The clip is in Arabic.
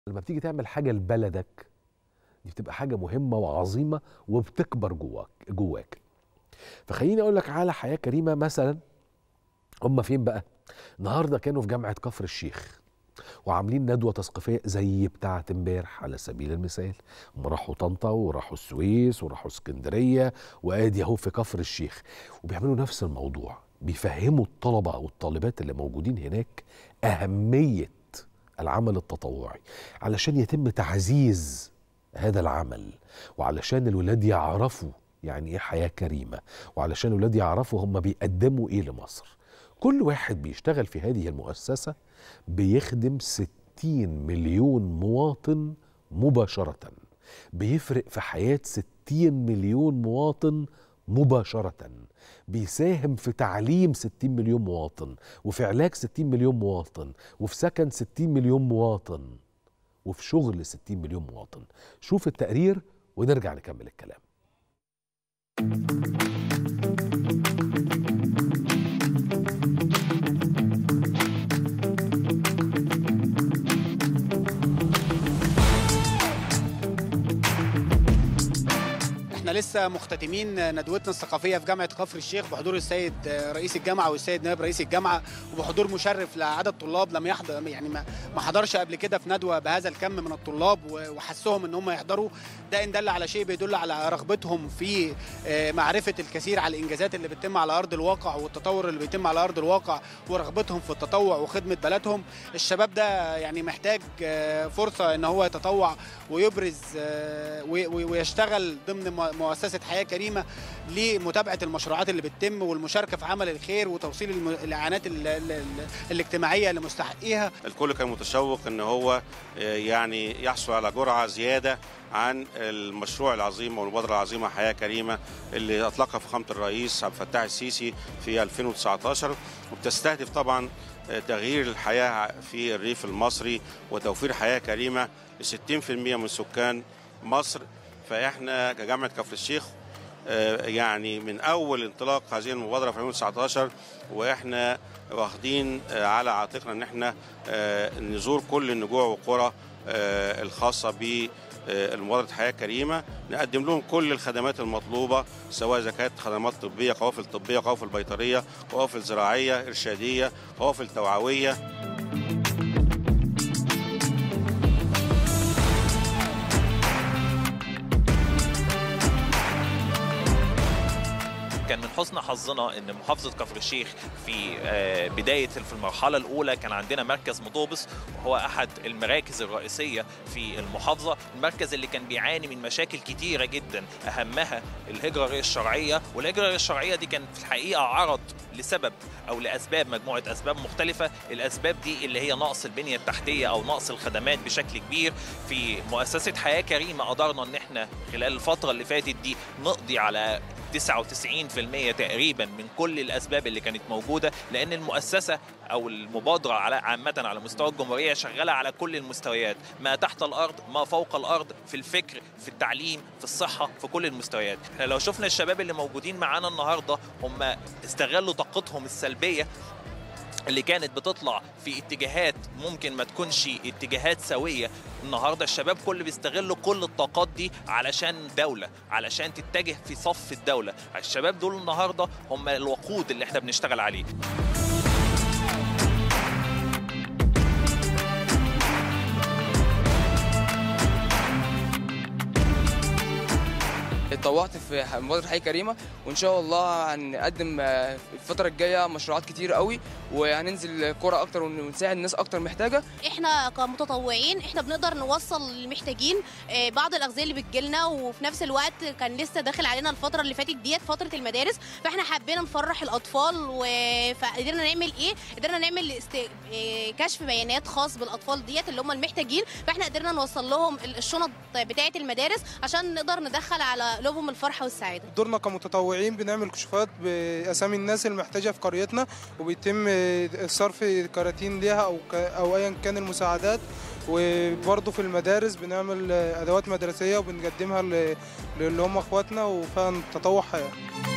لما بتيجي تعمل حاجة لبلدك دي بتبقى حاجة مهمة وعظيمة وبتكبر جواك. فخليني أقول لك على حياة كريمة مثلا. هم فين بقى؟ النهاردة كانوا في جامعة كفر الشيخ وعاملين ندوة تثقيفية زي بتاعة امبارح على سبيل المثال. هم راحوا طنطا وراحوا السويس وراحوا اسكندرية وادي اهو في كفر الشيخ، وبيعملوا نفس الموضوع، بيفهموا الطلبة والطالبات اللي موجودين هناك أهمية العمل التطوعي علشان يتم تعزيز هذا العمل، وعلشان الولاد يعرفوا يعني ايه حياة كريمة، وعلشان الولاد يعرفوا هم بيقدموا ايه لمصر. كل واحد بيشتغل في هذه المؤسسة بيخدم 60 مليون مواطن مباشرة، بيفرق في حياة 60 مليون مواطن مباشرة، بيساهم في تعليم 60 مليون مواطن، وفي علاج 60 مليون مواطن، وفي سكن 60 مليون مواطن، وفي شغل 60 مليون مواطن. شوف التقرير ونرجع نكمل الكلام. احنا لسه مختتمين ندوتنا الثقافيه في جامعه كفر الشيخ بحضور السيد رئيس الجامعه والسيد نائب رئيس الجامعه، وبحضور مشرف لعدد طلاب لم يحضر، يعني ما حضرش قبل كده في ندوه بهذا الكم من الطلاب، وحسهم ان هم يحضروا. ده ان دل على شيء بيدل على رغبتهم في معرفه الكثير على الانجازات اللي بتتم على ارض الواقع والتطور اللي بيتم على ارض الواقع، ورغبتهم في التطوع وخدمه بلدهم. الشباب ده يعني محتاج فرصه ان هو يتطوع ويبرز ويشتغل ضمن مؤسسة حياة كريمة لمتابعة المشروعات اللي بتتم والمشاركة في عمل الخير وتوصيل الإعانات الاجتماعية لمستحقيها. الكل كان متشوق ان هو يعني يحصل على جرعة زيادة عن المشروع العظيم والمبادرة العظيمة حياة كريمة اللي أطلقها فخامة الرئيس عبد الفتاح السيسي في 2019، وبتستهدف طبعا تغيير الحياة في الريف المصري وتوفير حياة كريمة ل 60% من سكان مصر. فإحنا كجامعة كفر الشيخ يعني من أول انطلاق هذه المبادرة في 2019 وإحنا واخدين على عاتقنا إن إحنا نزور كل النجوع والقرى الخاصة بمبادرة حياة كريمة، نقدم لهم كل الخدمات المطلوبة، سواء إذا كانت خدمات طبية، قوافل طبية، قوافل بيطرية، قوافل زراعية، إرشادية، قوافل توعوية. كان من حسن حظنا ان محافظه كفر الشيخ في بدايه في المرحله الاولى كان عندنا مركز مطوبس، وهو احد المراكز الرئيسيه في المحافظه، المركز اللي كان بيعاني من مشاكل كتيره جدا، اهمها الهجره غير الشرعيه، والهجره غير الشرعيه دي كانت في الحقيقه عرض لسبب او لاسباب، مجموعه اسباب مختلفه. الاسباب دي اللي هي نقص البنيه التحتيه او نقص الخدمات بشكل كبير. في مؤسسه حياه كريمه قدرنا ان احنا خلال الفتره اللي فاتت دي نقضي على 99% تقريبا من كل الاسباب اللي كانت موجوده، لان المؤسسه او المبادره عامه على مستوى الجمهوريه شغاله على كل المستويات، ما تحت الارض ما فوق الارض، في الفكر، في التعليم، في الصحه، في كل المستويات. احنا لو شفنا الشباب اللي موجودين معانا النهارده هم استغلوا طاقتهم السلبيه اللي كانت بتطلع في اتجاهات ممكن ما تكونش اتجاهات سوية. النهاردة الشباب كل بيستغلوا كل الطاقات دي علشان دولة، علشان تتجه في صف الدولة. الشباب دول النهاردة هم الوقود اللي احنا بنشتغل عليه. اتطوعت في مبادرة حياة كريمة، وإن شاء الله هنقدم الفترة الجاية مشروعات كتير قوي، وهننزل قرى أكتر ونساعد الناس أكتر محتاجة. إحنا كمتطوعين إحنا بنقدر نوصل للمحتاجين بعض الأغذية اللي بتجيلنا، وفي نفس الوقت كان لسه داخل علينا الفترة اللي فاتت ديت فترة المدارس، فإحنا حبينا نفرح الأطفال. فقدرنا نعمل إيه؟ قدرنا نعمل كشف بيانات خاص بالأطفال ديت اللي هم المحتاجين، فإحنا قدرنا نوصل لهم الشنط بتاعة المدارس عشان نقدر ندخل على قلوبهم الفرحه والسعاده. دورنا كمتطوعين بنعمل كشوفات باسامي الناس المحتاجه في قريتنا، وبيتم صرف كراتين ليها او ايا كان المساعدات. وبرضه في المدارس بنعمل ادوات مدرسيه وبنقدمها اللي هم اخواتنا، وفعلا تطوع حياه.